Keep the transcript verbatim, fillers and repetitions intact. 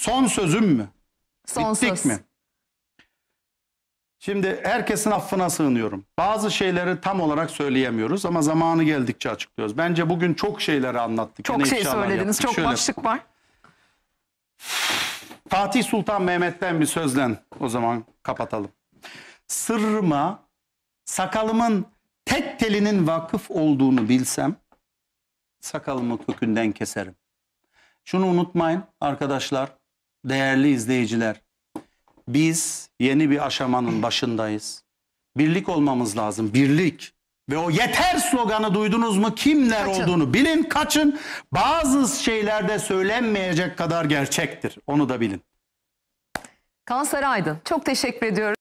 Son sözüm mü? Son Bittik söz. mi? Şimdi herkesin affına sığınıyorum. Bazı şeyleri tam olarak söyleyemiyoruz ama zamanı geldikçe açıklıyoruz. Bence bugün çok şeyleri anlattık. Çok Yine şey ifşalar söylediniz. yaptık. Çok Şöyle, başlık var. Fatih Sultan Mehmet'ten bir sözle o zaman kapatalım. Sırrıma sakalımın tek telinin vakıf olduğunu bilsem sakalımı kökünden keserim. Şunu unutmayın arkadaşlar, değerli izleyiciler. Biz yeni bir aşamanın başındayız. Birlik olmamız lazım, birlik. Ve o yeter sloganı duydunuz mu? Kimler Kaçın. olduğunu bilin, kaçın. Bazı şeylerde söylenmeyecek kadar gerçektir. Onu da bilin. Kanser Aydın, çok teşekkür ediyorum.